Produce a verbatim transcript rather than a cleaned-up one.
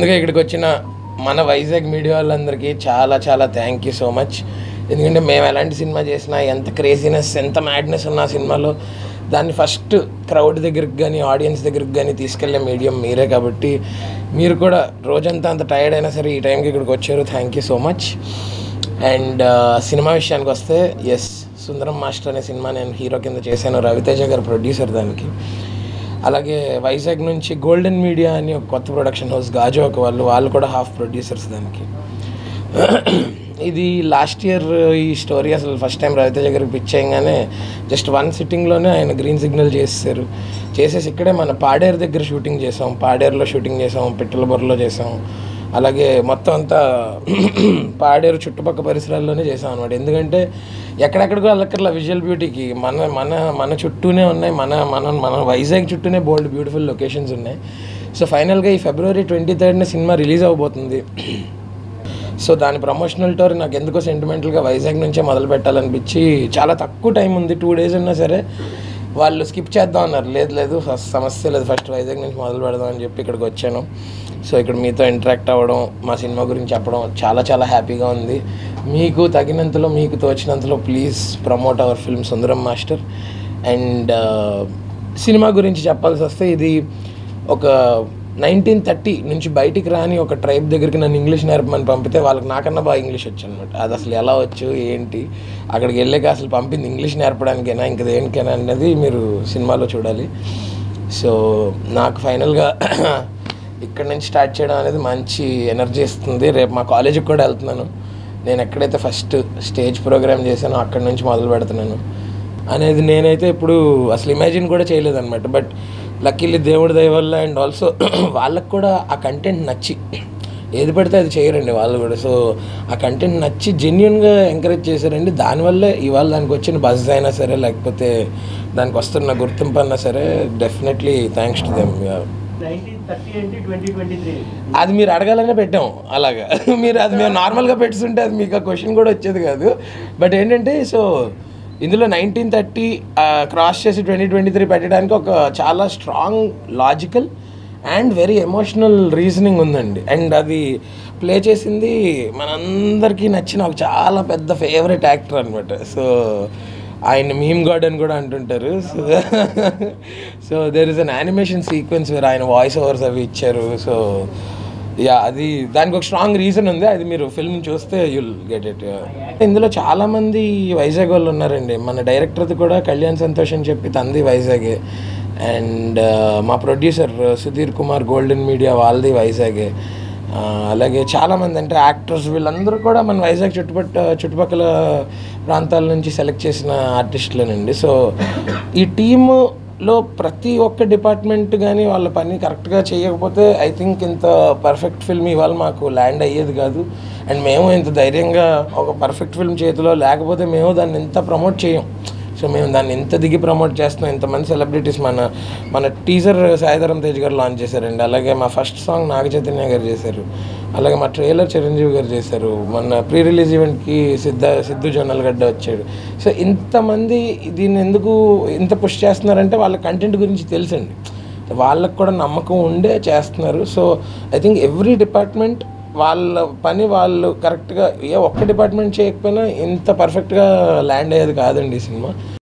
ముందుగా ఇక్కడికి వచ్చిన మన వైజాగ్ మీడియా వాళ్ళందరికీ చాలా చాలా థ్యాంక్ యూ సో మచ్. ఎందుకంటే మేము ఎలాంటి సినిమా చేసినా, ఎంత క్రేజీనెస్, ఎంత మ్యాడ్నెస్ ఉన్న సినిమాలో దాన్ని ఫస్ట్ క్రౌడ్ దగ్గరికి కానీ ఆడియన్స్ దగ్గరికి కానీ తీసుకెళ్లే మీడియం మీరే. కాబట్టి మీరు కూడా రోజంతా అంత టైర్డ్ అయినా సరే ఈ టైంకి ఇక్కడికి వచ్చారు. Thank you so much. And cinema విషయానికి వస్తే, ఎస్, సుందరం మాస్టర్ అనే సినిమా నేను హీరో కింద చేశాను. రవితేజ గారు ప్రొడ్యూసర్ దానికి. అలాగే వైజాగ్ నుంచి గోల్డెన్ మీడియా అని ఒక కొత్త ప్రొడక్షన్ హౌస్, గాజువాక వాళ్ళు వాళ్ళు కూడా హాఫ్ ప్రొడ్యూసర్స్ దానికి. ఇది లాస్ట్ ఇయర్ ఈ స్టోరీ అసలు ఫస్ట్ టైం రవితేజ గారికి పిచ్ చేయగానే జస్ట్ వన్ సిట్టింగ్లోనే ఆయన గ్రీన్ సిగ్నల్ చేసేసారు. చేసేసి ఇక్కడే మన పాడేరు దగ్గర షూటింగ్ చేసాం, పాడేరులో షూటింగ్ చేసాం, పిట్టలబొర్రలో చేసాం. అలాగే మొత్తం అంతా పాడేరు చుట్టుపక్కల పరిసరాల్లోనే చేసాం అనమాట. ఎందుకంటే ఎక్కడెక్కడికో వెళ్ళక్కర్లా విజువల్ బ్యూటీకి. మన మన మన చుట్టూనే ఉన్నాయి, మన మన మన వైజాగ్ చుట్టూనే బోల్డ్ బ్యూటిఫుల్ లొకేషన్స్ ఉన్నాయి. సో ఫైనల్గా ఈ ఫిబ్రవరి ట్వంటీ థర్డ్న సినిమా రిలీజ్ అవ్వబోతుంది. సో దాని ప్రమోషనల్ టూర్ నాకు ఎందుకో సెంటిమెంటల్గా వైజాగ్ నుంచే మొదలు పెట్టాలనిపించి, చాలా తక్కువ టైం ఉంది, టూ డేస్ ఉన్నా సరే వాళ్ళు స్కిప్ చేద్దాం అన్నారు. లేదు లేదు సమస్య లేదు, ఫస్ట్ వైజాగ్ నుంచి మొదలు పెడదాం అని చెప్పి ఇక్కడికి వచ్చాను. సో ఇక్కడ మీతో ఇంటరాక్ట్ అవ్వడం, మా సినిమా గురించి చెప్పడం చాలా చాలా హ్యాపీగా ఉంది. మీకు తగినంతలో, మీకు తోచినంతలో please promote our film Sundaram master. And cinema గురించి చెప్పాల్సి వస్తే, ఇది ఒక నైన్టీన్ థర్టీ నుంచి బయటికి రాని ఒక ట్రైబ్ దగ్గరికి నన్ను ఇంగ్లీష్ నేర్పమని పంపితే వాళ్ళకి నాకన్నా బాగా ఇంగ్లీష్ వచ్చు అనమాట. అది అసలు ఎలా వచ్చు ఏంటి, అక్కడికి వెళ్ళాక అసలు పంపింది ఇంగ్లీష్ నేర్పడానికైనా ఇంకా దేనికైనా అనేది మీరు సినిమాలో చూడాలి. సో నాకు ఫైనల్గా ఇక్కడ నుంచి స్టార్ట్ చేయడం అనేది మంచి ఎనర్జీ ఇస్తుంది. రేపు మా కాలేజీకి కూడా వెళ్తున్నాను. నేను ఎక్కడైతే ఫస్ట్ స్టేజ్ ప్రోగ్రామ్ చేశానో అక్కడి నుంచి మొదలు పెడుతున్నాను అనేది నేనైతే ఇప్పుడు అసలు ఇమాజిన్ కూడా చేయలేదన్నమాట. బట్ లక్కీలీ దేవుడి దయ వల్ల అండ్ ఆల్సో వాళ్ళకు కూడా ఆ కంటెంట్ నచ్చి, ఏది పడితే అది చేయరండి వాళ్ళు కూడా. సో ఆ కంటెంట్ నచ్చి జెన్యున్గా ఎంకరేజ్ చేశారండి. దానివల్లే ఇవాళ దానికి వచ్చిన బజ్ అయినా సరే, లేకపోతే దానికి వస్తున్న గుర్తింపు అన్నా సరే, డెఫినెట్లీ థ్యాంక్స్ టు దెమ్. అది మీరు అడగాలనే పెట్టాం అలాగా. మీరు అది మేము నార్మల్గా పెట్టుకుంటే అది మీకు ఆ క్వశ్చన్ కూడా వచ్చేది కాదు. బట్ ఏంటంటే, సో ఇందులో నైన్టీన్ థర్టీ క్రాస్ చేసి ట్వంటీ ట్వంటీ త్రీ పెట్టడానికి ఒక చాలా strong logical and very emotional reasoning ఉందండి. అండ్ అది ప్లే చేసింది మనందరికీ నచ్చిన ఒక చాలా పెద్ద ఫేవరెట్ యాక్టర్ అనమాట. సో ఆయన మీమ్ గాడ్ అని కూడా అంటుంటారు. So so there is an animation sequence where ఆయన వాయిస్ ఓవర్స్ అవి ఇచ్చారు. సో యా, అది దానికి ఒక స్ట్రాంగ్ రీజన్ ఉంది. అది మీరు ఫిల్మ్ చూస్తే యుల్ గెట్ ఇట్. ఇందులో చాలామంది వైజాగ్ వాళ్ళు ఉన్నారండి. మన డైరెక్టర్ది కూడా కళ్యాణ్ సంతోష్ అని చెప్పి తంది వైజాగే. అండ్ మా producer Sudheer Kumar golden media వాళ్ళది వైజాగే. అలాగే చాలామంది అంటే యాక్టర్స్ వీళ్ళందరూ కూడా మన వైజాగ్ చుట్టుపట్ట చుట్టుపక్కల ప్రాంతాల నుంచి సెలెక్ట్ చేసిన ఆర్టిస్టులేనండి. సో ఈ టీము లో ప్రతి ఒక్క డిపార్ట్మెంట్ కానీ వాళ్ళ పని కరెక్ట్గా చేయకపోతే ఐ థింక్ ఇంత పర్ఫెక్ట్ ఫిల్మ్ ఇవాళ మాకు ల్యాండ్ అయ్యేది కాదు. అండ్ మేము ఇంత ధైర్యంగా ఒక పర్ఫెక్ట్ ఫిల్మ్ చేతిలో లేకపోతే మేము దాన్ని ఇంత ప్రమోట్ చేయం. సో మేము దాన్ని ఇంత దిగి ప్రమోట్ చేస్తున్నాం. ఇంతమంది సెలబ్రిటీస్ మన మన టీజర్ సాయిధరం తేజ్ గారు లాంచ్ చేశారండి. అలాగే మా ఫస్ట్ సాంగ్ నాగ చైతన్య గారు చేశారు. అలాగే మా ట్రైలర్ చిరంజీవి గారు చేశారు. మొన్న ప్రీ రిలీజ్ ఈవెంట్కి సిద్ధ సిద్ధు జొన్నలగడ్డ వచ్చాడు. సో ఇంతమంది దీన్ని ఎందుకు ఇంత పుష్ చేస్తున్నారంటే వాళ్ళ కంటెంట్ గురించి తెలుసండి. వాళ్ళకు కూడా నమ్మకం ఉండే చేస్తున్నారు. So I think every department వాళ్ళ పని వాళ్ళు కరెక్ట్గా, ఏ ఒక్క డిపార్ట్మెంట్ చేయకపోయినా ఇంత పర్ఫెక్ట్గా ల్యాండ్ అయ్యేది కాదండి ఈ సినిమా.